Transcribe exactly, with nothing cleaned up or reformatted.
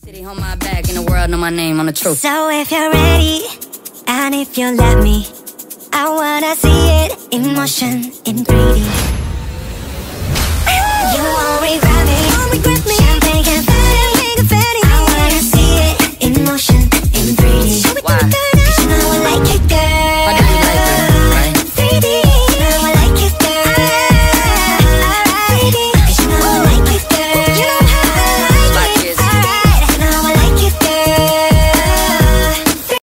City on my back, in the world know my name on the truth. So if you're ready, and if you let me, I wanna see it in motion, in three D.